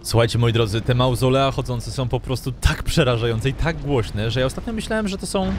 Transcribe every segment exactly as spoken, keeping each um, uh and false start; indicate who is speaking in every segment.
Speaker 1: Słuchajcie, moi drodzy, te mauzolea chodzące są po prostu tak przerażające i tak głośne, że ja ostatnio myślałem, że to są...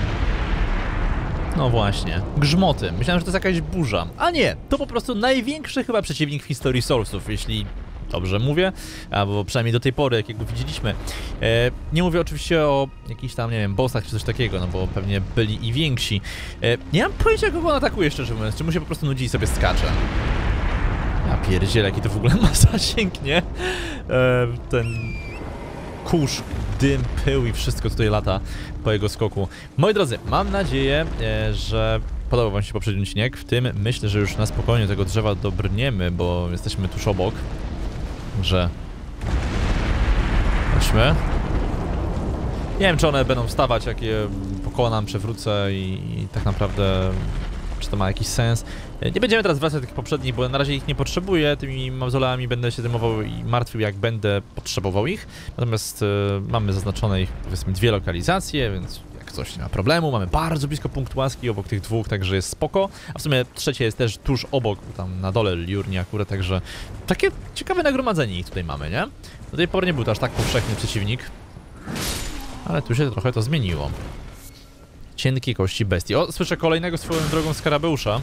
Speaker 1: No właśnie, grzmoty. Myślałem, że to jest jakaś burza. A nie, to po prostu największy chyba przeciwnik w historii Soulsów, jeśli dobrze mówię, albo przynajmniej do tej pory, jakiego widzieliśmy. E, nie mówię oczywiście o jakichś tam, nie wiem, bossach czy coś takiego, no bo pewnie byli i więksi. E, nie mam pojęcia, kogo on atakuje, szczerze mówiąc, czy mu się po prostu nudzi i sobie skacze. Ja pierdzielę, jaki to w ogóle ma zasięg, nie? E, ten kurz, dym, pył i wszystko tutaj lata po jego skoku. Moi drodzy, mam nadzieję, e, że podobał wam się poprzedni odcinek. W tym myślę, że już na spokojnie tego drzewa dobrniemy, bo jesteśmy tuż obok. Że... Chodźmy. Nie wiem, czy one będą wstawać, jak je pokonam, przewrócę i, i tak naprawdę... Czy to ma jakiś sens? Nie będziemy teraz wracać do tych poprzednich, bo na razie ich nie potrzebuję. Tymi mauzoleami będę się zajmował i martwił, jak będę potrzebował ich. Natomiast y, mamy zaznaczone ich, powiedzmy, dwie lokalizacje, więc jak coś nie ma problemu. Mamy bardzo blisko punkt łaski obok tych dwóch, także jest spoko. A w sumie trzecie jest też tuż obok, tam na dole Liurni akurat, także takie ciekawe nagromadzenie ich tutaj mamy, nie? Do tej pory nie był to aż tak powszechny przeciwnik, ale tu się trochę to zmieniło. Cienkie kości bestii. O, słyszę kolejnego swoją drogą skarabeusza.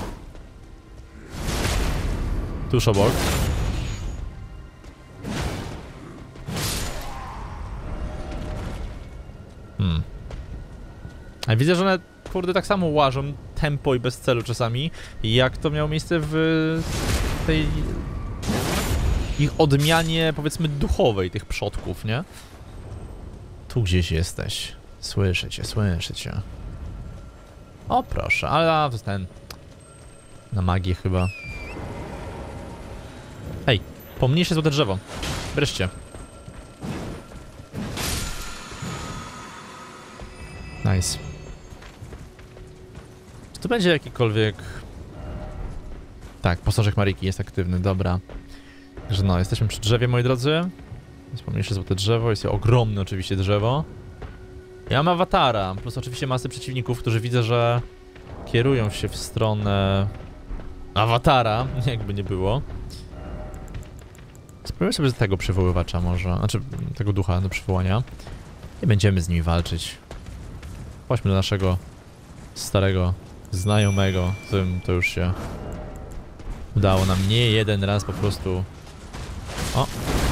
Speaker 1: Tuż obok. Hmm. A widzę, że one, kurde, tak samo łażą tempo i bez celu czasami, jak to miało miejsce w tej ich odmianie, powiedzmy, duchowej tych przodków, nie? Tu gdzieś jesteś. Słyszę cię, słyszę cię. O proszę, ale a, to jest ten... Na magię chyba. Hej, pomniejsze złote drzewo. Wreszcie. Nice. Czy tu będzie jakikolwiek... Tak, posążek Mariki jest aktywny, dobra. Także no, jesteśmy przy drzewie, moi drodzy. Jest pomniejsze złote drzewo, jest ogromne oczywiście drzewo. Ja mam awatara, plus oczywiście masę przeciwników, którzy widzę, że kierują się w stronę awatara, jakby nie było. Spróbuję sobie tego przywoływacza może, znaczy tego ducha do przywołania. I będziemy z nimi walczyć. Chodźmy do naszego starego znajomego, z którym to już się udało nam nie jeden raz po prostu... O!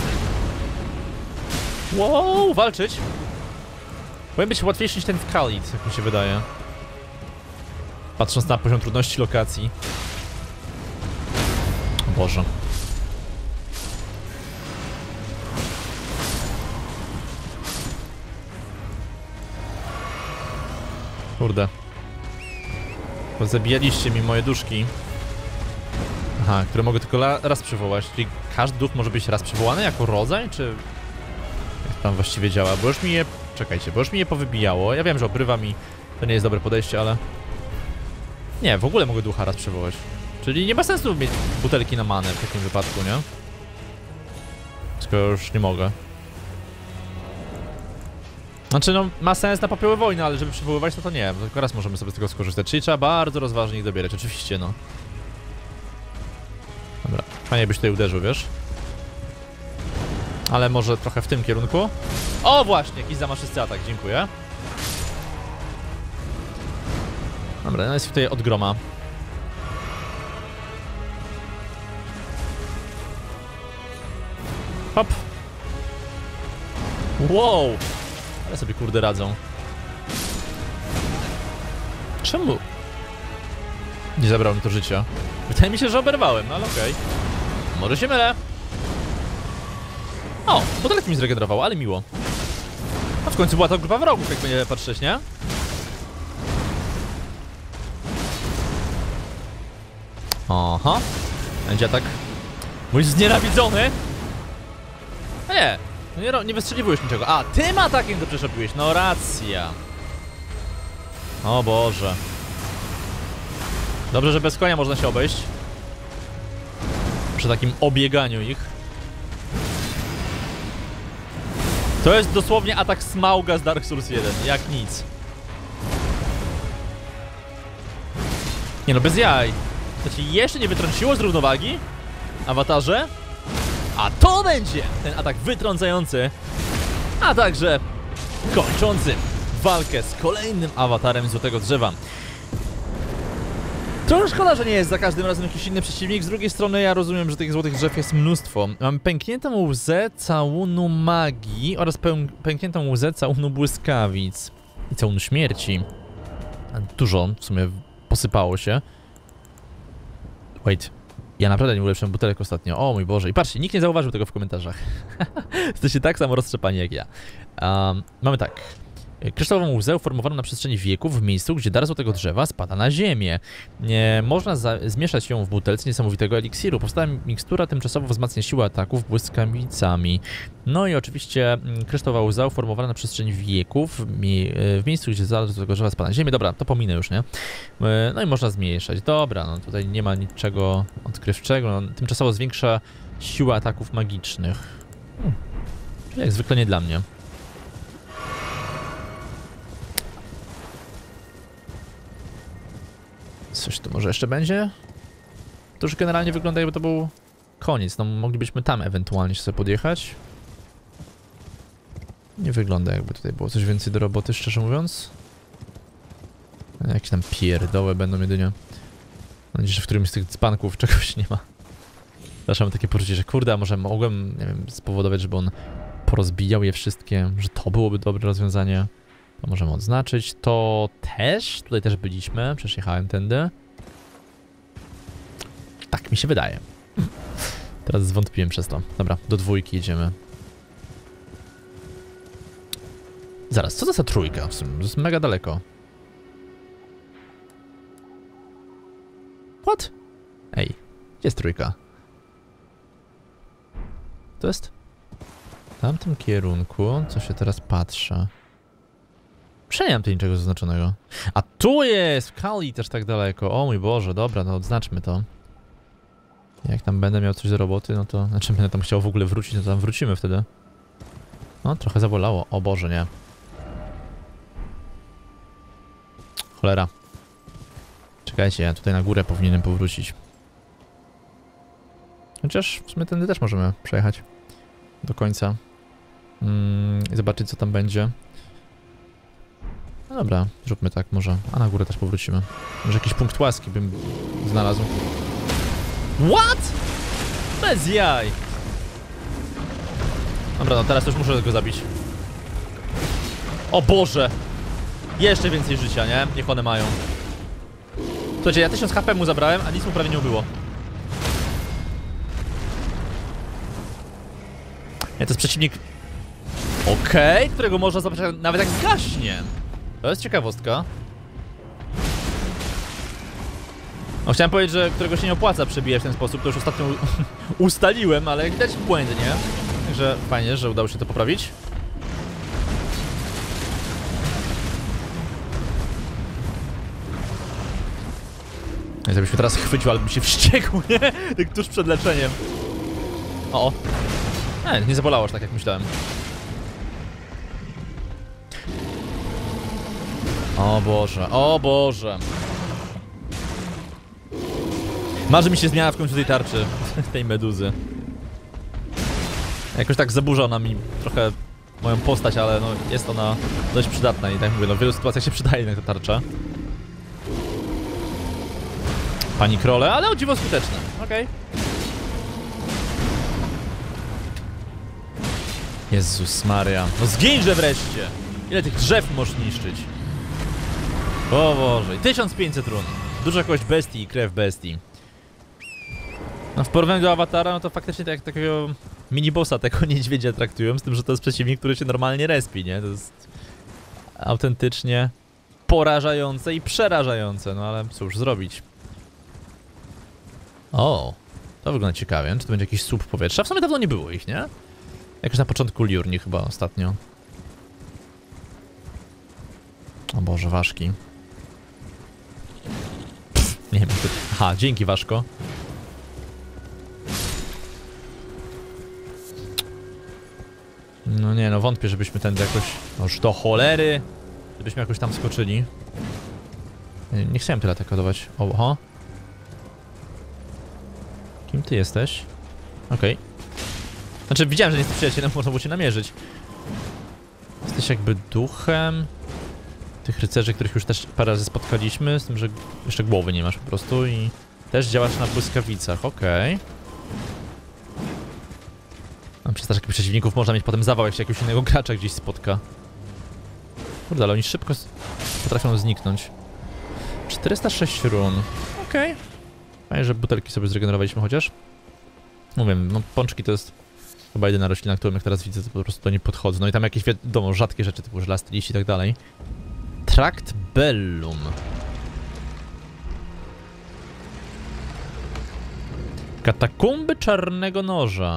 Speaker 1: Wow, walczyć! Powinien być łatwiejszy niż ten w Khalid, jak mi się wydaje. Patrząc na poziom trudności lokacji. O Boże. Kurde. Zabijaliście mi moje duszki. Aha, które mogę tylko raz przywołać. Czyli każdy duch może być raz przywołany jako rodzaj, czy... Jak tam właściwie działa? Bo już mi je... Czekajcie, bo już mi je powybijało. Ja wiem, że obrywa mi... To nie jest dobre podejście, ale... Nie, w ogóle mogę ducha raz przywołać. Czyli nie ma sensu mieć butelki na manę w takim wypadku, nie? Skoro już nie mogę. Znaczy no, ma sens na popioły wojny, ale żeby przywoływać, to to nie. Tylko raz możemy sobie z tego skorzystać. Czyli trzeba bardzo rozważnie ich dobierać, oczywiście, no. Dobra, fajnie byś tutaj uderzył, wiesz? Ale może trochę w tym kierunku? O, właśnie, jakiś zamaszysty atak, dziękuję. Dobra, no jest tutaj od groma. Hop! Wow! Ale sobie kurde radzą. Czemu? Nie zabrało mi to życia. Wydaje mi się, że oberwałem, no ale okej. Okay. Może się mylę. O, butelek mi zregenerował, ale miło. A w końcu była to grupa wrogów, jak będzie patrzeć, nie? Aha. Będzie atak. Mój znienawidzony. A nie, nie, nie wystrzeliwujesz niczego. A, tym atakiem to przeszepiłeś, no racja. O Boże. Dobrze, że bez konia można się obejść. Przy takim obieganiu ich. To jest dosłownie atak Smauga z Dark Souls jeden, jak nic. Nie no, bez jaj. To ci jeszcze nie wytrąciło z równowagi? Awatarze? A to będzie ten atak wytrącający, a także kończący walkę z kolejnym awatarem Złotego Drzewa. Trochę szkoda, że nie jest za każdym razem jakiś inny przeciwnik. Z drugiej strony ja rozumiem, że tych Złotych Drzew jest mnóstwo. Mam pękniętą łzę całunu magii oraz pękniętą łzę całunu błyskawic i całunu śmierci. Dużo w sumie posypało się. Wait. Ja naprawdę nie ulepszyłem butelek ostatnio. O mój Boże. I patrzcie, nikt nie zauważył tego w komentarzach. Jesteście tak samo roztrzepani jak ja. Um, mamy tak. Kryształową łzę uformowaną na przestrzeni wieków w miejscu, gdzie dar Złotego Drzewa spada na ziemię. Nie można zmieszać ją w butelce niesamowitego eliksiru. Powstała mikstura tymczasowo wzmacnia siłę ataków błyskawicami. No i oczywiście kryształowa łza uformowana na przestrzeni wieków w, mie w miejscu, gdzie dar Złotego Drzewa spada na ziemię. Dobra, to pominę już, nie? No i można zmniejszać. Dobra, no tutaj nie ma niczego odkrywczego. No, tymczasowo zwiększa siłę ataków magicznych. Hmm. Czyli jak zwykle nie dla mnie. Coś tu może jeszcze będzie? To już generalnie wygląda, jakby to był koniec. No moglibyśmy tam ewentualnie się sobie podjechać. Nie wygląda, jakby tutaj było coś więcej do roboty, szczerze mówiąc. Jakieś tam pierdoły będą jedynie. Mam nadzieję, że w którymś z tych dzbanków czegoś nie ma. Zawsze mam takie poczucie, że kurde, a może mogłem, nie wiem, spowodować, żeby on porozbijał je wszystkie, że to byłoby dobre rozwiązanie. To możemy odznaczyć. To też, tutaj też byliśmy, przecież jechałem tędy. Tak mi się wydaje. Teraz zwątpiłem przez to. Dobra, do dwójki jedziemy. Zaraz, co to za trójka? W sumie to jest mega daleko. What? Ej, gdzie jest trójka? To jest w tamtym kierunku, co się teraz patrzę. Przecież nie mam tu niczego zaznaczonego. A tu jest! W Kali też tak daleko. O mój Boże, dobra, no odznaczmy to. Jak tam będę miał coś do roboty, no to... Znaczy będę tam chciał w ogóle wrócić, no to tam wrócimy wtedy. No, trochę zabolało. O Boże, nie. Cholera. Czekajcie, ja tutaj na górę powinienem powrócić. Chociaż w sumie tędy też możemy przejechać. Do końca. Mm, i zobaczyć, co tam będzie. No dobra, zróbmy tak może. A na górę też powrócimy. Może jakiś punkt łaski bym znalazł. What? Bez jaj! Dobra, no teraz już muszę go zabić. O Boże! Jeszcze więcej życia, nie? Niech one mają. Słuchajcie, ja tysiąc H P mu zabrałem, a nic mu prawie nie ubyło. Nie, to jest przeciwnik... Okej, okay, którego można zobaczyć nawet jak zgaśnie. To jest ciekawostka. No chciałem powiedzieć, że którego się nie opłaca przebijać w ten sposób, to już ostatnio ustaliłem, ale jak widać błędnie. Także fajnie, że udało się to poprawić. Jakbyś mnie teraz chwycił, ale bym się wściekł, nie? Tak tuż przed leczeniem. O, o. Nie, nie zabolało aż tak, jak myślałem. O Boże, o Boże. Marzy mi się zmiana w końcu tej tarczy, tej meduzy. Jakoś tak zaburza ona mi trochę moją postać, ale no jest ona dość przydatna i tak mówię, no w wielu sytuacjach się przydaje na ta tarcza. Pani krole, ale o dziwo skuteczne, okej. Okay. Jezus Maria, no zgińże wreszcie! Ile tych drzew możesz niszczyć? O Boże, tysiąc pięćset run. Duża kość bestii i krew bestii. No w porównaniu do awatara, no to faktycznie tak jak takiego mini-bossa tego niedźwiedzia traktują, z tym, że to jest przeciwnik, który się normalnie respi, nie? To jest autentycznie porażające i przerażające, no ale cóż zrobić. O, to wygląda ciekawie. Czy to będzie jakiś słup powietrza? W sumie dawno nie było ich, nie? Jakoś na początku Liurni chyba ostatnio. O Boże, ważki. Pff, nie wiem, to... Aha, dzięki Ważko. No nie, no wątpię, żebyśmy tędy jakoś... Noż do cholery! Żebyśmy jakoś tam skoczyli. Nie, nie chciałem tyle atakować. Oho. Kim ty jesteś? Okej. Okay. Znaczy, widziałem, że nie jesteś przyjacielem, można było cię namierzyć. Jesteś jakby duchem tych rycerzy, których już też parę razy spotkaliśmy, z tym, że jeszcze głowy nie masz po prostu i też działasz na błyskawicach, okej. Okay. No, przez takich przeciwników można mieć potem zawał, jak się jakiegoś innego gracza gdzieś spotka. Kurde, ale oni szybko potrafią zniknąć. czterysta sześć run. Okej. Okay. Fajnie, że butelki sobie zregenerowaliśmy chociaż. Mówię, no pączki to jest chyba jedyna roślina, którą jak teraz widzę, to po prostu do niej podchodzę. No i tam jakieś, wiadomo, rzadkie rzeczy typu żelazny liść i tak dalej. Trakt Bellum. Katakumby Czarnego Noża.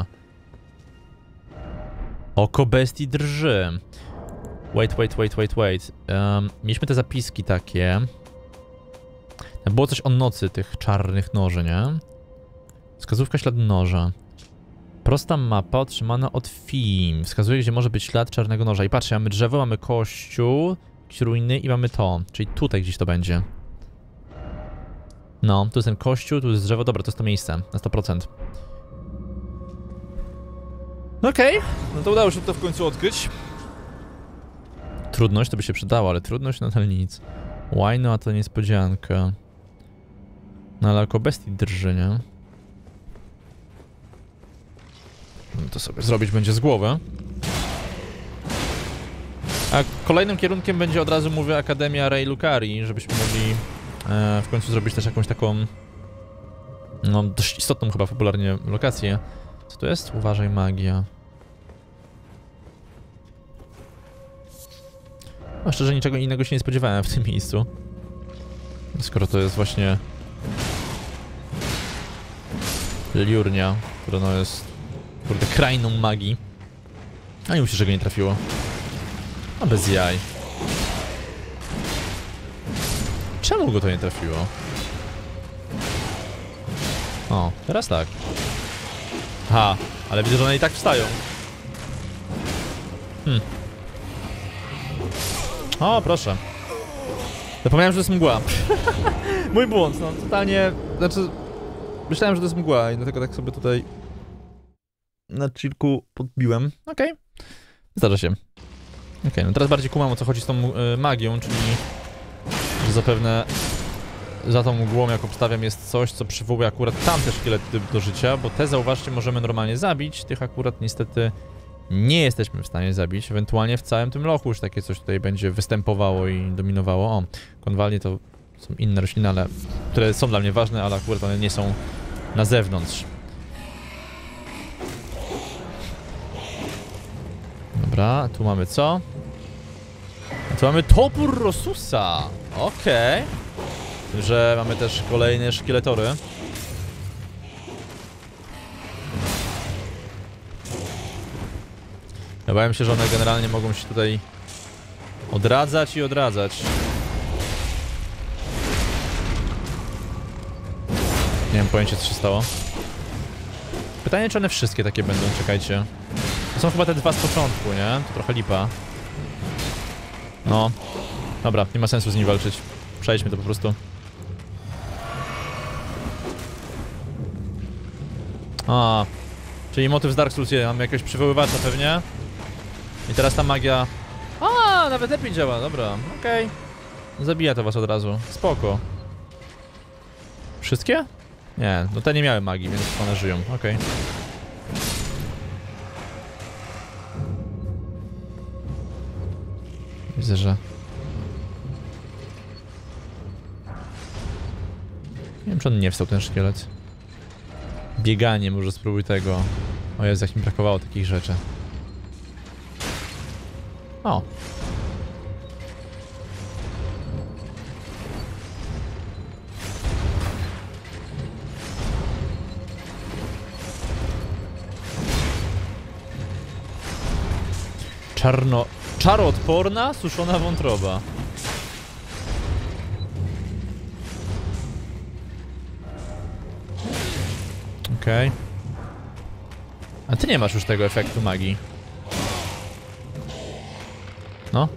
Speaker 1: Oko bestii drży. Wait, wait, wait, wait, wait. Um, mieliśmy te zapiski takie. Było coś o nocy tych czarnych noży, nie? Wskazówka śladu noża. Prosta mapa otrzymana od Fim. Wskazuje, gdzie może być ślad czarnego noża. I patrzcie, mamy drzewo, mamy kościół, jakieś ruiny i mamy to. Czyli tutaj gdzieś to będzie. No, tu jest ten kościół, tu jest drzewo. Dobra, to jest to miejsce. Na sto procent. Okej, okay. No to udało się to w końcu odkryć. Trudność to by się przydało, ale trudność nadal nic. Łajno, a to niespodzianka. No ale oko bestii drży, nie? No to sobie zrobić będzie z głowy. A kolejnym kierunkiem będzie, od razu mówię, Akademia Rey Lucarii, żebyśmy mogli e, w końcu zrobić też jakąś taką, no dość istotną chyba popularnie lokację. Co to jest? Uważaj, magia. No szczerze, niczego innego się nie spodziewałem w tym miejscu. Skoro to jest właśnie Liurnia, która no jest, kurde, krainą magii. A nie myślę, że go nie trafiło. A bez jaj. Czemu go to nie trafiło? O, teraz tak. Ha, ale widzę, że one i tak wstają. Hmm. O, proszę. Zapomniałem, że to jest mgła. Mój błąd, no totalnie. Znaczy, myślałem, że to jest mgła i dlatego tak sobie tutaj na chillku podbiłem. Okej. Okay. Zdarza się. Okej, okay, no teraz bardziej kumam, o co chodzi z tą y, magią, czyli że zapewne za tą mgłą, jak obstawiam, jest coś, co przywołuje akurat tamte szkielety do życia, bo te, zauważcie, możemy normalnie zabić, tych akurat niestety nie jesteśmy w stanie zabić, ewentualnie w całym tym lochu już takie coś tutaj będzie występowało i dominowało. O, konwalnie to są inne rośliny, ale, które są dla mnie ważne, ale akurat one nie są na zewnątrz. Dobra, tu mamy co? A tu mamy topór Rosusa. Okej. Okay. Że mamy też kolejne szkieletory. Obawiam się, że one generalnie mogą się tutaj odradzać i odradzać. Nie mam pojęcia, co się stało. Pytanie, czy one wszystkie takie będą, czekajcie. To są chyba te dwa z początku, nie? To trochę lipa. No. Dobra, nie ma sensu z nim walczyć. Przejdźmy to po prostu. A, czyli motyw z Dark Souls jeden. Mamy jakiegoś przywoływacza pewnie. I teraz ta magia... A, nawet lepiej działa, dobra, okej. Okay. Zabija to was od razu, spoko. Wszystkie? Nie, no te nie miały magii, więc one żyją, okej. Okay. Widzę, że... Nie wiem, czy on nie wstał, ten szkielet. Bieganie, może spróbuj tego. O Jezu, jak mi brakowało takich rzeczy. O. Czarno... Czaroodporna, suszona wątroba. Okej. Okay. A ty nie masz już tego efektu magii. No.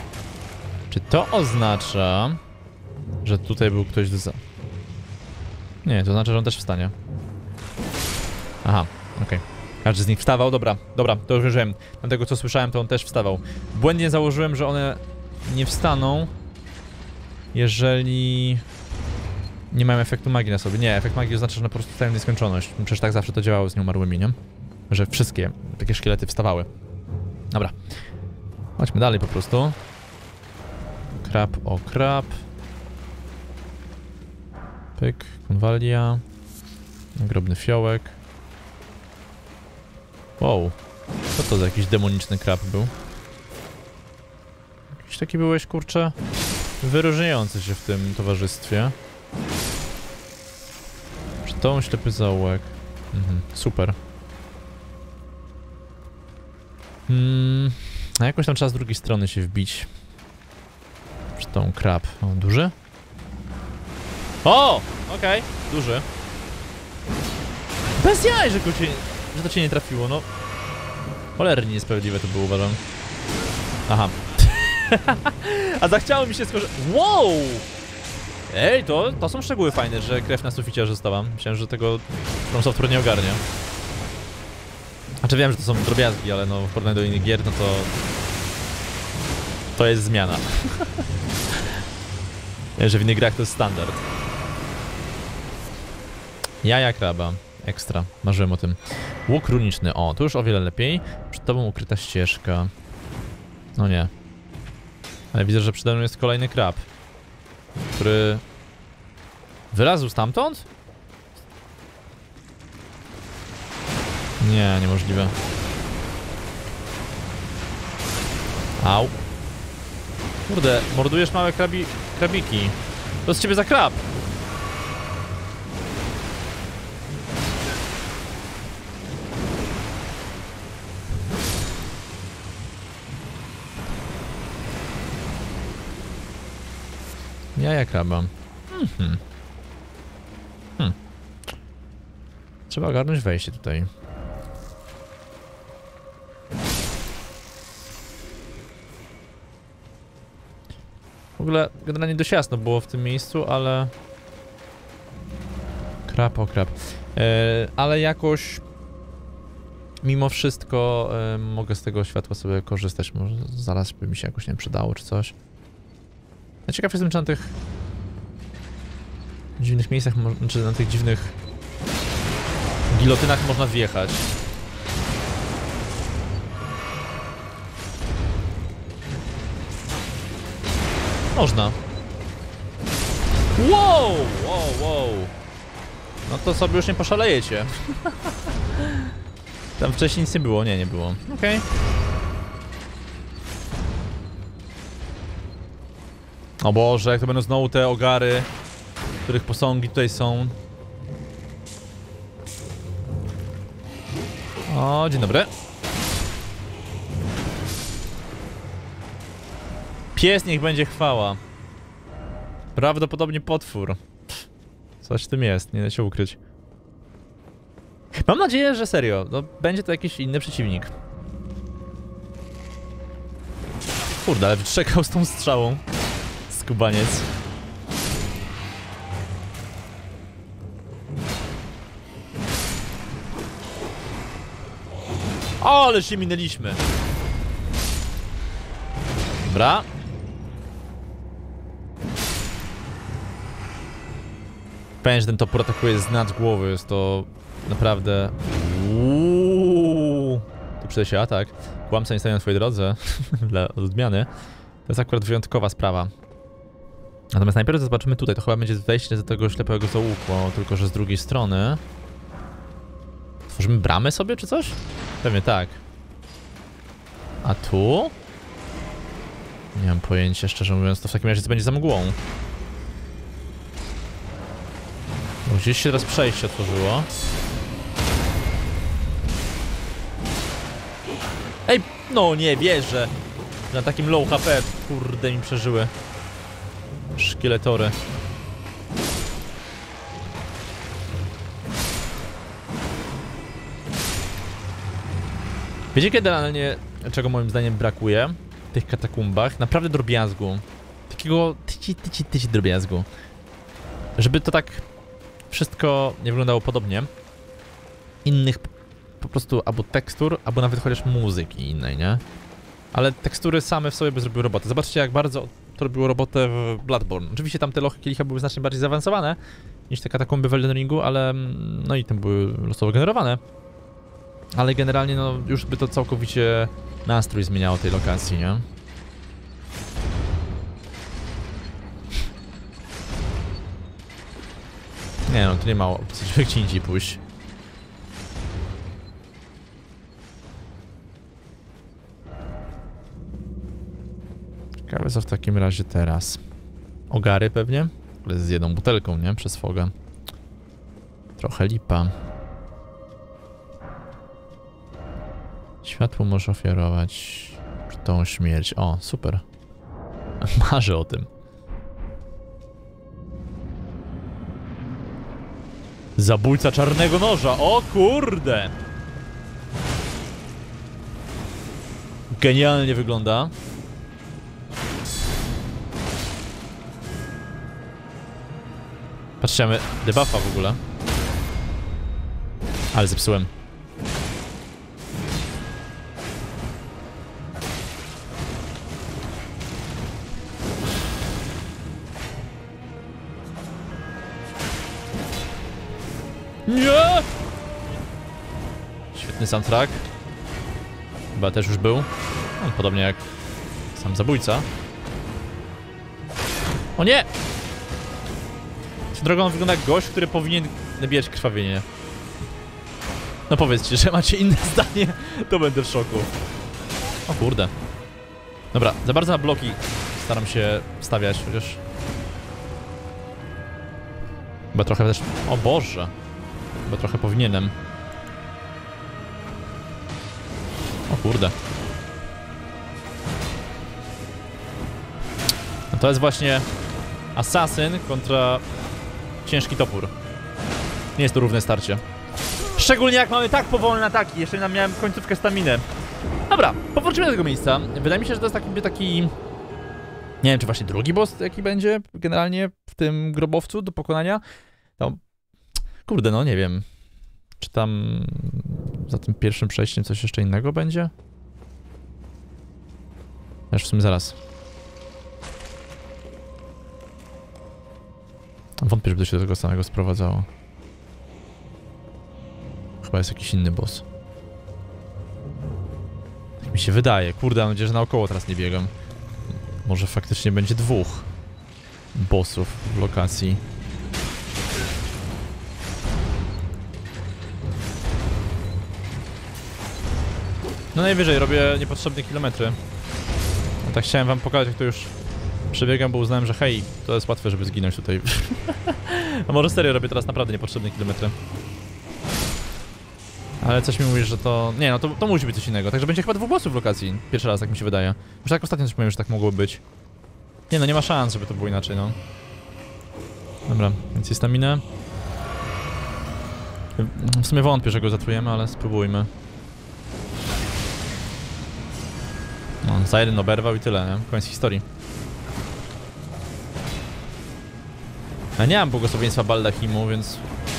Speaker 1: Czy to oznacza, że tutaj był ktoś do za... Nie, to znaczy, że on też wstanie. Aha, okej. Okay. Każdy z nich wstawał, dobra, dobra, to już wiem. Dlatego co słyszałem, to on też wstawał. Błędnie założyłem, że one nie wstaną, jeżeli nie mają efektu magii na sobie. Nie, efekt magii oznacza, że one po prostu wstają w nieskończoność. Przecież tak zawsze to działało z nieumarłymi, nie? Że wszystkie takie szkielety wstawały. Dobra. Chodźmy dalej po prostu. Krab o krab. Pyk, konwalia. Nagrobny fiołek. Wow. Co to za jakiś demoniczny krab był? Jakiś taki byłeś, kurczę, wyróżniający się w tym towarzystwie. Przytomny ślepy zaułek. Mhm, super. Hmm, a jakoś tam trzeba z drugiej strony się wbić. Przytomny krab. O, duży? O! Okej, okay, duży. Bez jaj, że, go cię, że to cię nie trafiło, no. Cholernie niesprawiedliwe to było, uważam. Aha. A zachciało mi się skorzystać. Wow! Ej, to, to są szczegóły fajne, że krew na suficie została. Myślałem, że tego From Software nie ogarnia. Znaczy wiem, że to są drobiazgi, ale no w porównaniu do innych gier, no to... To jest zmiana. Wiem, że w innych grach to jest standard. Jaja kraba. Ekstra. Marzyłem o tym. Łuk runiczny. O, to już o wiele lepiej. Przed tobą ukryta ścieżka. No nie. Ale widzę, że przede mną jest kolejny krab. Który... Wylazł stamtąd? Nie, niemożliwe. Au. Kurde, mordujesz małe krabi... krabiki. To z ciebie za krab. Jaja kraba. Mhm. Hmm. Trzeba ogarnąć wejście tutaj. W ogóle generalnie dość jasno było w tym miejscu, ale... Krab o krab. Yy, ale jakoś... Mimo wszystko yy, mogę z tego światła sobie korzystać. Może zaraz by mi się jakoś nie przydało czy coś. Ja ciekaw jestem, czy na tych dziwnych miejscach, czy na tych dziwnych gilotynach można wjechać. Można. Wow, wow, wow. No to sobie już nie poszalejecie. Tam wcześniej nic nie było, nie, nie było. Okej. Okay. O Boże, jak to będą znowu te ogary, których posągi tutaj są. O, dzień dobry. Pies, niech będzie chwała. Prawdopodobnie potwór. Coś w tym jest, nie da się ukryć. Mam nadzieję, że serio, no, będzie to jakiś inny przeciwnik. Kurde, ale wyczekał z tą strzałą. Skubaniec. O, ale się minęliśmy. Dobra. Pewnie, że ten topór atakuje z nad głowy, jest to naprawdę... Uuuu. Tu przyda się atak. Kłamca nie stanie na twojej drodze. Dla odmiany. To jest akurat wyjątkowa sprawa. Natomiast najpierw zobaczymy tutaj, to chyba będzie wejście do tego ślepego zaułku, tylko że z drugiej strony. Tworzymy bramę sobie, czy coś? Pewnie tak. A tu? Nie mam pojęcia, szczerze mówiąc, to w takim razie co będzie za mgłą. Bo gdzieś się teraz przejście otworzyło. Ej, no nie wierzę. Na takim low H P, kurde, mi przeżyły szkieletory. Wiecie generalnie, czego moim zdaniem brakuje w tych katakumbach? Naprawdę drobiazgu. Takiego tyci, tyci, tyci drobiazgu. Żeby to tak wszystko nie wyglądało podobnie. Innych po prostu albo tekstur, albo nawet chociaż muzyki innej, nie? Ale tekstury same w sobie by zrobiły robotę. Zobaczcie, jak bardzo to robiło robotę w Bloodborne. Oczywiście tam te lochy kielicha były znacznie bardziej zaawansowane niż te katakomby w Elden Ringu, ale no i tam były losowo generowane. Ale generalnie no już by to całkowicie nastrój zmieniało tej lokacji, nie? Nie no, to nie mało opcji, żeby gdzie indziej pójść. Ciekawe co w takim razie teraz. Ogary pewnie? Ale z jedną butelką, nie? Przez Foga. Trochę lipa. Światło może ofiarować tą śmierć. O, super. Marzę o tym. Zabójca czarnego noża. O kurde! Genialnie wygląda. Patrzcie, mamy debuffa w ogóle. Ale zepsułem. Nie! Świetny soundtrack. Chyba też już był. No, podobnie jak sam zabójca. O nie! Drogą on wygląda jak gość, który powinien nabijać krwawienie. No powiedzcie, że macie inne zdanie, to będę w szoku. O kurde. Dobra, za bardzo na bloki staram się stawiać, chociaż... Chyba trochę też... O Boże! Chyba trochę powinienem. O kurde. No to jest właśnie... Asasyn kontra... ciężki topór. Nie jest to równe starcie. Szczególnie jak mamy tak powolne ataki. Jeszcze nam miałem końcówkę staminy. Dobra, powrócimy do tego miejsca. Wydaje mi się, że to jest taki, taki... Nie wiem, czy właśnie drugi boss, jaki będzie generalnie w tym grobowcu do pokonania. No... Kurde, no nie wiem. Czy tam... za tym pierwszym przejściem coś jeszcze innego będzie? Aż w sumie zaraz. Wątpię, żeby to się do tego samego sprowadzało. Chyba jest jakiś inny boss. Tak mi się wydaje. Kurde, mam nadzieję, że naokoło teraz nie biegam. Może faktycznie będzie dwóch bossów w lokacji. No najwyżej robię niepotrzebne kilometry. No tak chciałem wam pokazać, jak to już przebiegam, bo uznałem, że hej, to jest łatwe, żeby zginąć tutaj. No może serio robię teraz naprawdę niepotrzebne kilometry. Ale coś mi mówi, że to... Nie no, to, to musi być coś innego. Także będzie chyba dwóch bossów w lokacji. Pierwszy raz, tak mi się wydaje. Już tak ostatnio coś mówiłem, że tak mogło być. Nie no, nie ma szans, żeby to było inaczej, no. Dobra, więc jest staminę. W sumie wątpię, że go zatrujemy, ale spróbujmy. No, za jeden oberwał i tyle, nie? Koniec historii. Ja nie mam błogosławieństwa Baldachimu, więc...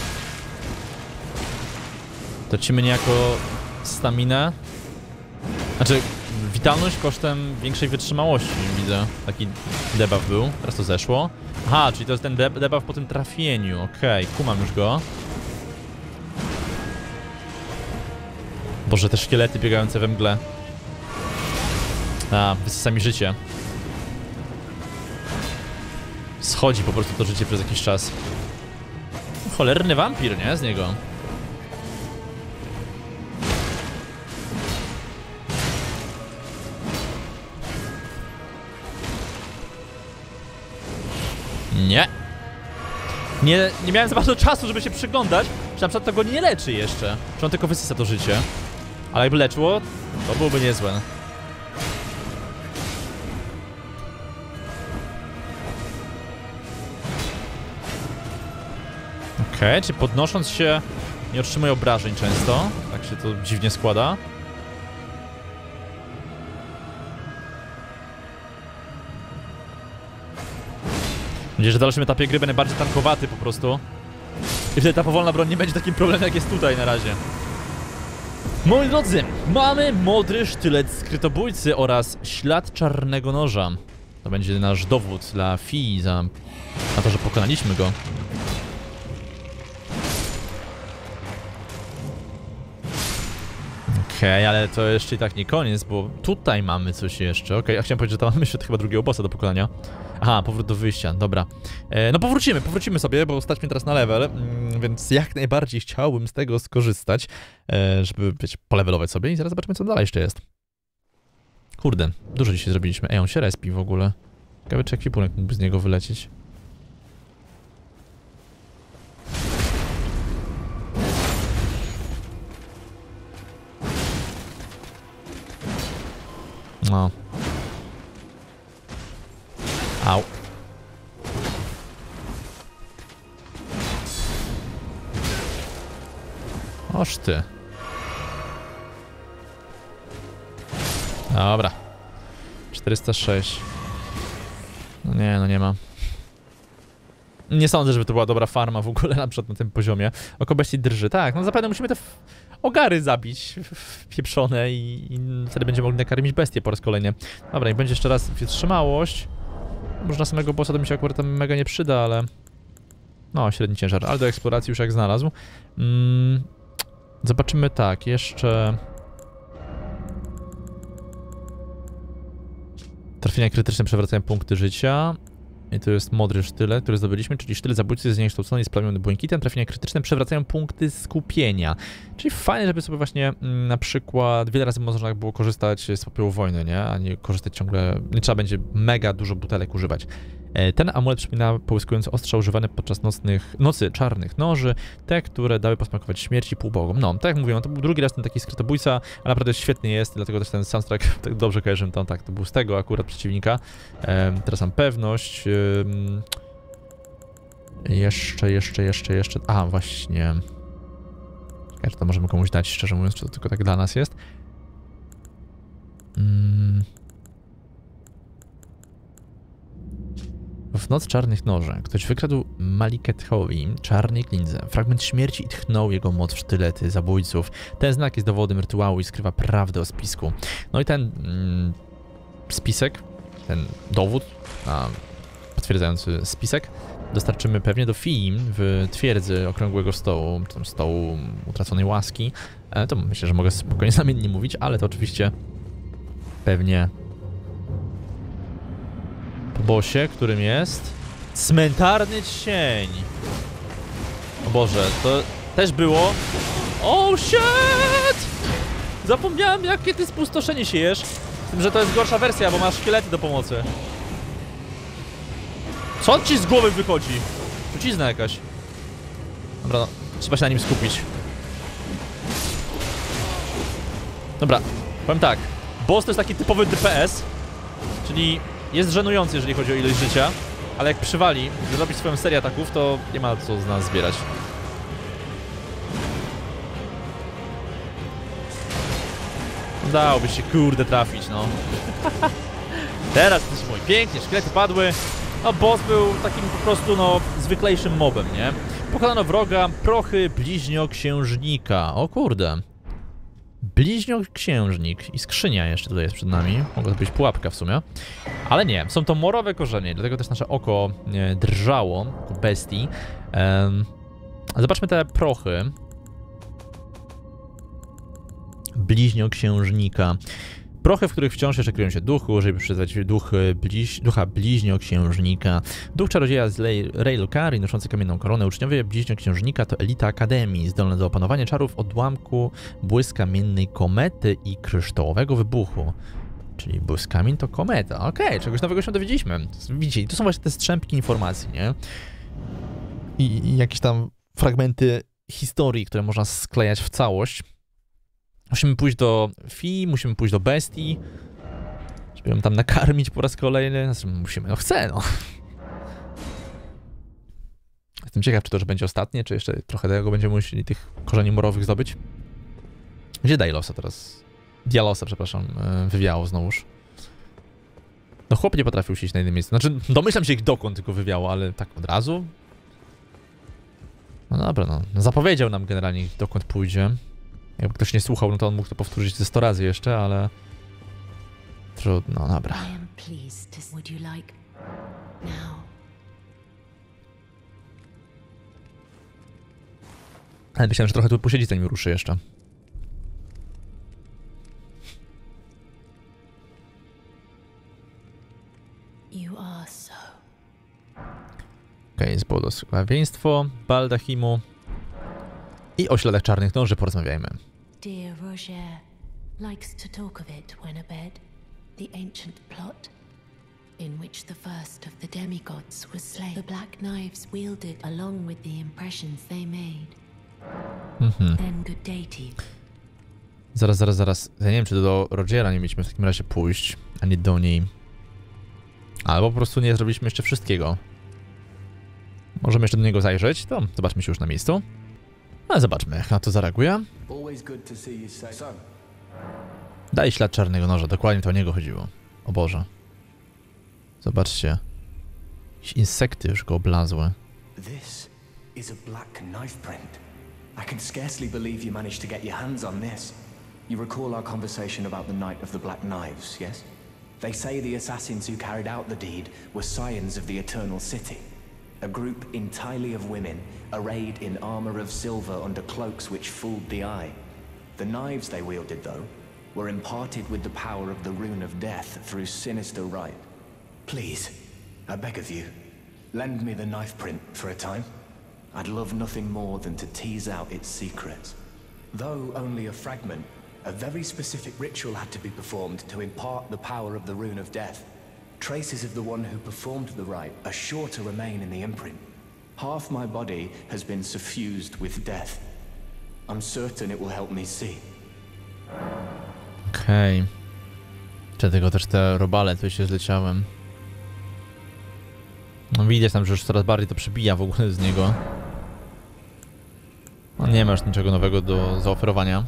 Speaker 1: Tracimy niejako staminę. Znaczy, witalność kosztem większej wytrzymałości, widzę. Taki debuff był, teraz to zeszło. Aha, czyli to jest ten debuff po tym trafieniu, okej, okay, kumam już go. Boże, te szkielety biegające we mgle. A, wysysa mi życie. Schodzi po prostu to życie przez jakiś czas. Cholerny wampir, nie? Z niego. Nie. Nie, nie miałem za bardzo czasu, żeby się przyglądać, czy na przykład to go nie leczy jeszcze. Czy on tylko wysysa to życie. Ale jakby leczyło, to byłoby niezłe. Okej, okay, czyli podnosząc się nie otrzymuje obrażeń często. Tak się to dziwnie składa. Mam nadzieję, że w dalszym etapie gry będę bardziej tankowaty po prostu. I wtedy ta powolna broń nie będzie takim problemem, jak jest tutaj na razie. Moi drodzy, mamy modry sztylet skrytobójcy oraz ślad czarnego noża. To będzie nasz dowód dla Fii za na to, że pokonaliśmy go. Okej, okay, ale to jeszcze i tak nie koniec, bo tutaj mamy coś jeszcze. Okej, okay, a chciałem powiedzieć, że tam mamy jeszcze chyba drugiego bossa do pokonania. Aha, powrót do wyjścia, dobra. E, no powrócimy, powrócimy sobie, bo stać mnie teraz na level, mm, więc jak najbardziej chciałbym z tego skorzystać, e, żeby wiecie, polevelować sobie i zaraz zobaczymy, co dalej jeszcze jest. Kurde, dużo dzisiaj zrobiliśmy. Ej, on się respi w ogóle. Ciekawe, czy ekwipunek mógłby z niego wylecieć. No. Au. Oż ty. Dobra. czterysta sześć. No nie, no nie ma. Nie sądzę, żeby to była dobra farma w ogóle, na przykład na tym poziomie. Oko bestii drży. Tak, no zapewne musimy te ogary zabić pieprzone i, i wtedy będziemy mogli nakarmić bestię po raz kolejny. Dobra, i będzie jeszcze raz wytrzymałość. Może na samego bossa to mi się akurat tam mega nie przyda, ale... No, średni ciężar, ale do eksploracji już jak znalazł. Mm, zobaczymy tak, jeszcze... Trafienia krytyczne przewracają punkty życia. I to jest modry sztylet, który zdobyliśmy, czyli sztylet zabójcy jest zniekształcony i splamiony błękitem. Trafienia krytyczne przewracają punkty skupienia. Czyli fajne, żeby sobie właśnie mm, na przykład wiele razy można było korzystać z popiołu wojny, nie? A nie korzystać ciągle, nie trzeba będzie mega dużo butelek używać. E, ten amulet przypomina połyskujące ostrza używane podczas nocnych, nocy czarnych noży, te, które dały posmakować śmierci półbogom. No, tak jak mówiłem, to był drugi raz ten taki skrytobójca, ale naprawdę świetny jest, dlatego też ten soundtrack tak dobrze kojarzymy, to tak, to był z tego akurat przeciwnika. E, teraz mam pewność. E, jeszcze, jeszcze, jeszcze, jeszcze... A, właśnie... Czekaj, czy to możemy komuś dać, szczerze mówiąc, czy to tylko tak dla nas jest? Mm. W noc czarnych noży ktoś wykradł Malikethowi czarnej klindze. Fragment śmierci i tchnął jego moc w sztylety zabójców. Ten znak jest dowodem rytuału i skrywa prawdę o spisku. No i ten mm, spisek, ten dowód, a, potwierdzający spisek, dostarczymy pewnie do Fii w twierdzy okrągłego stołu, czy tam stołu utraconej łaski. E, to myślę, że mogę spokojnie zamiennie mówić, ale to oczywiście pewnie po bossie, którym jest cmentarny cień. O Boże, to też było... Oh shit! Zapomniałem, jakie ty spustoszenie siejesz. Z tym, że to jest gorsza wersja, bo masz szkielety do pomocy. Co ci z głowy wychodzi? Trucizna jakaś. Dobra, no, trzeba się na nim skupić. Dobra, powiem tak. Boss to jest taki typowy D P S, czyli jest żenujący, jeżeli chodzi o ilość życia, ale jak przywali, zrobi swoją serię ataków, to nie ma co z nas zbierać. Dałoby się kurde trafić, no. Teraz to jest mój. Pięknie, szkielety padły. No, boss był takim po prostu, no, zwyklejszym mobem, nie? Pokonano wroga, prochy bliźnioksiężnika. O kurde. Bliźnioksiężnik i skrzynia jeszcze tutaj jest przed nami. Mogła to być pułapka w sumie. Ale nie, są to morowe korzenie, dlatego też nasze oko nie, drżało ku bestii. Ehm, zobaczmy te prochy. Bliźnioksiężnika. Prochy, w których wciąż jeszcze kryją się duchu, żeby przyzwać duch bliź, ducha bliźnioksiężnika. Duch czarodzieja z Railokari, noszący kamienną koronę. Uczniowie bliźnioksiężnika to elita akademii, zdolna do opanowania czarów odłamku błyskamiennej komety i kryształowego wybuchu. Czyli błyskamień to kometa. Okej, okay, czegoś nowego się dowiedzieliśmy. Widzicie, to są właśnie te strzępki informacji, nie? I, i jakieś tam fragmenty historii, które można sklejać w całość. Musimy pójść do Fii, musimy pójść do bestii, żeby ją tam nakarmić po raz kolejny. Znaczy, musimy, no chcę, no. Jestem ciekaw, czy to, że będzie ostatnie, czy jeszcze trochę tego będziemy musieli tych korzeni morowych zdobyć. Gdzie Dailosa teraz? Dialosa, przepraszam, wywiało znowuż. No chłop nie potrafił siedzieć na jednym miejscu. Znaczy, domyślam się ich dokąd tylko wywiało, ale tak od razu? No dobra, no. Zapowiedział nam generalnie, dokąd pójdzie. Jakby ktoś nie słuchał, no to on mógł to powtórzyć ze sto razy jeszcze, ale... Trudno, dobra. Ale myślałem, że trochę tu posiedzi, zanim ruszy jeszcze. Okej, okay, jest błogosławieństwo baldachimu i o śladach czarnych noży porozmawiajmy.
Speaker 2: Dear Roger likes to talk of it when abed, the ancient plot in which the first of the demigods was slain. The black knives wielded along with the impressions they made.
Speaker 1: Mhm.
Speaker 2: Then good deity.
Speaker 1: Zaraz, zaraz, zaraz. Ja nie wiem, czy do Rogera nie mieliśmy w takim razie pójść, a nie do niej. Albo po prostu nie zrobiliśmy jeszcze wszystkiego. Możemy jeszcze do niego zajrzeć, to zobaczmy się już na miejscu. Ale zobaczmy, jak na to zareaguje. Daj ślad czarnego noża, dokładnie to o niego chodziło. O Boże. Zobaczcie. Jakieś insekty już go oblazły.
Speaker 3: This is a black knife print. I can scarcely believe you managed to get your hands on this. You recall our conversation about the Night of the Black Knives, yes? They say the assassins who carried out the deed were scions of the Eternal City. A group entirely of women, arrayed in armor of silver under cloaks which fooled the eye. The knives they wielded, though, were imparted with the power of the Rune of Death through sinister rite. Please, I beg of you, lend me the knife print for a time. I'd love nothing more than to tease out its secrets. Though only a fragment, a very specific ritual had to be performed to impart the power of the Rune of Death. Traces of the one who performed the rite are sure to remain in the imprint. Half my body has been suffused with death. I'm certain it will help me see.
Speaker 1: Okej. Okay. Dlatego też te robale tu się zleciałem. No widać tam, że już coraz bardziej to przebija w ogóle z niego. No nie masz niczego nowego do zaoferowania.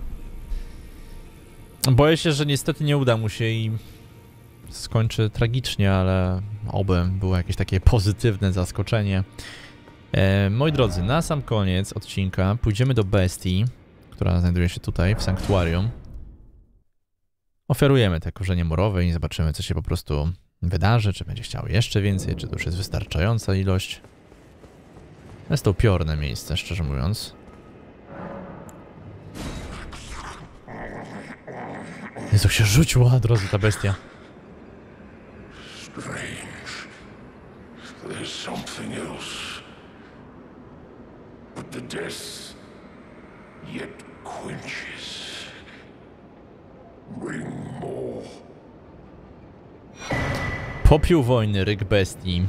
Speaker 1: Boję się, że niestety nie uda mu się i skończy tragicznie, ale oby było jakieś takie pozytywne zaskoczenie. E, moi drodzy, na sam koniec odcinka pójdziemy do bestii, która znajduje się tutaj w sanktuarium. Ofiarujemy te korzenie morowe i zobaczymy, co się po prostu wydarzy, czy będzie chciał jeszcze więcej, czy to już jest wystarczająca ilość. Jest to upiorne miejsce, szczerze mówiąc. Jezu, się rzuciła od razu ta bestia.
Speaker 4: Strange. There's something else. But the death yet quenches. Bring more.
Speaker 1: Popiół wojny, ryk bestii.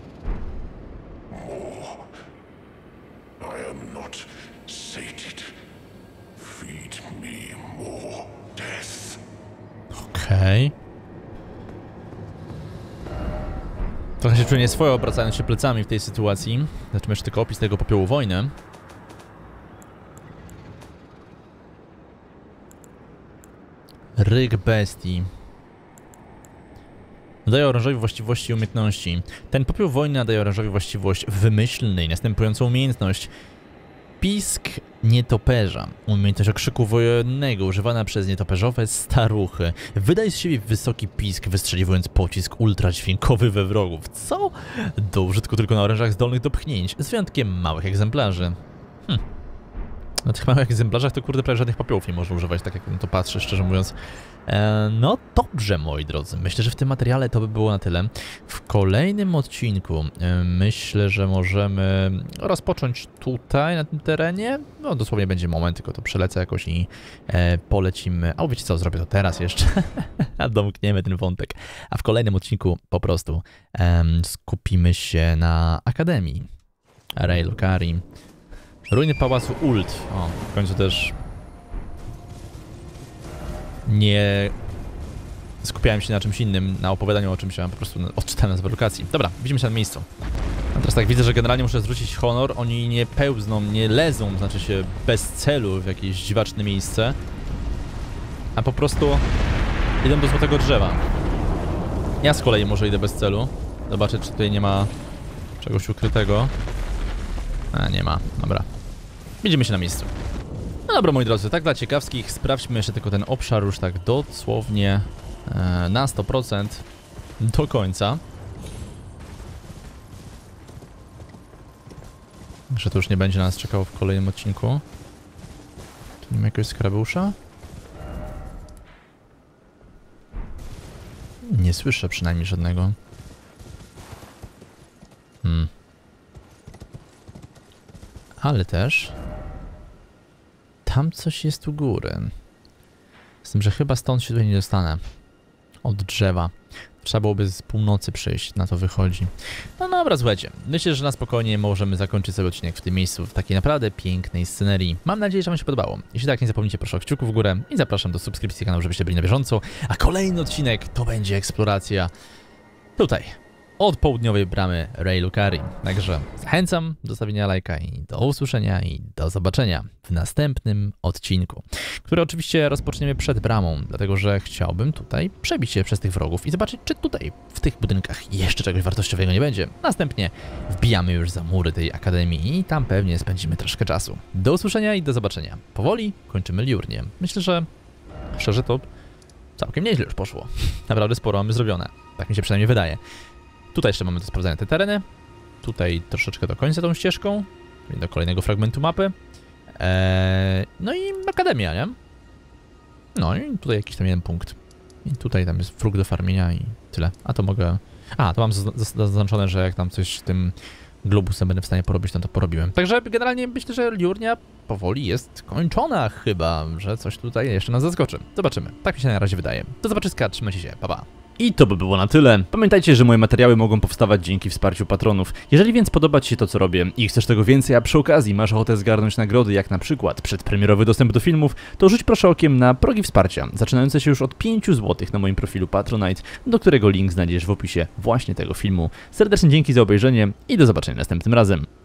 Speaker 4: More. I am not sated. Feed me more death.
Speaker 1: Okej. Okay. Trochę się czuję nieswojo, obracając się plecami w tej sytuacji. Zobaczmy jeszcze tylko opis tego popiołu wojny. Ryk bestii. Nadaje orężowi właściwości i umiejętności. Ten popiół wojny nadaje orężowi właściwość wymyślnej, następującą umiejętność. Pisk nietoperza. Umiejętność okrzyku wojennego używana przez nietoperzowe staruchy. Wydaj z siebie wysoki pisk, wystrzeliwując pocisk ultradźwiękowy we wrogów. Co? Do użytku tylko na orężach zdolnych do pchnięć, z wyjątkiem małych egzemplarzy. Hm. Na tych małych egzemplarzach to kurde prawie żadnych popiołów nie można używać, tak jak na to patrzę, szczerze mówiąc. E, no dobrze, moi drodzy. Myślę, że w tym materiale to by było na tyle. W kolejnym odcinku e, myślę, że możemy rozpocząć tutaj, na tym terenie. No dosłownie będzie moment, tylko to przelecę jakoś i e, polecimy. A wiecie co, zrobię to teraz jeszcze. A domkniemy ten wątek. A w kolejnym odcinku po prostu e, skupimy się na Akademii Rey Lokari. Ruiny Pałacu Ult. O, w końcu też nie skupiałem się na czymś innym, na opowiadaniu o czymś, a po prostu odczytałem nazwę lokacji. Dobra, widzimy się na miejscu. A teraz tak widzę, że generalnie muszę zwrócić honor. Oni nie pełzną, nie lezą, znaczy się bez celu w jakieś dziwaczne miejsce, a po prostu idą do złotego drzewa. Ja z kolei może idę bez celu. Zobaczę, czy tutaj nie ma czegoś ukrytego. A, nie ma. Dobra. Widzimy się na miejscu. No dobra, moi drodzy, tak dla ciekawskich, sprawdźmy jeszcze tylko ten obszar już tak dosłownie e, na sto procent do końca. Że to już nie będzie nas czekało w kolejnym odcinku. Tu nie ma jakiegoś skarabusza? Nie słyszę przynajmniej żadnego. Hmm. Ale też... Tam coś jest u góry. Z tym, że chyba stąd się tutaj nie dostanę. Od drzewa. Trzeba byłoby z północy przyjść, na to wychodzi. No dobra, słuchajcie. Myślę, że na spokojnie możemy zakończyć sobie odcinek w tym miejscu, w takiej naprawdę pięknej scenerii. Mam nadzieję, że wam się podobało. Jeśli tak, nie zapomnijcie proszę o kciuku w górę i zapraszam do subskrypcji kanału, żebyście byli na bieżąco. A kolejny odcinek to będzie eksploracja tutaj, od południowej bramy Rey Lucarii. Także zachęcam do stawienia lajka i do usłyszenia i do zobaczenia w następnym odcinku, który oczywiście rozpoczniemy przed bramą, dlatego że chciałbym tutaj przebić się przez tych wrogów i zobaczyć, czy tutaj w tych budynkach jeszcze czegoś wartościowego nie będzie. Następnie wbijamy już za mury tej akademii i tam pewnie spędzimy troszkę czasu. Do usłyszenia i do zobaczenia. Powoli kończymy Liurnię. Myślę, że szczerze to całkiem nieźle już poszło. Naprawdę sporo mamy zrobione. Tak mi się przynajmniej wydaje. Tutaj jeszcze mamy do sprawdzenia te tereny. Tutaj troszeczkę do końca tą ścieżką. Do kolejnego fragmentu mapy. Eee, no i akademia, nie? No i tutaj jakiś tam jeden punkt. I tutaj tam jest wróg do farmienia i tyle. A to mogę... A, to mam zaznaczone, że jak tam coś z tym globusem będę w stanie porobić, no to porobiłem. Także generalnie myślę, że Liurnia powoli jest kończona chyba, że coś tutaj jeszcze nas zaskoczy. Zobaczymy. Tak mi się na razie wydaje. Do zobaczyska, trzymajcie się, pa pa.
Speaker 5: I to by było na tyle. Pamiętajcie, że moje materiały mogą powstawać dzięki wsparciu patronów. Jeżeli więc podoba Ci się to, co robię i chcesz tego więcej, a przy okazji masz ochotę zgarnąć nagrody, jak na przykład przedpremierowy dostęp do filmów, to rzuć proszę okiem na progi wsparcia, zaczynające się już od pięciu złotych na moim profilu Patronite, do którego link znajdziesz w opisie właśnie tego filmu. Serdecznie dzięki za obejrzenie i do zobaczenia następnym razem.